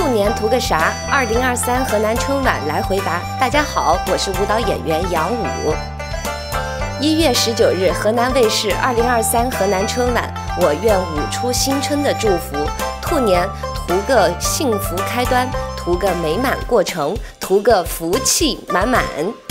兔年图个啥？2023河南春晚来回答。大家好，我是舞蹈演员杨武。1月19日，河南卫视2023河南春晚，我愿舞出新春的祝福。兔年图个幸福开端，图个美满过程，图个福气满满。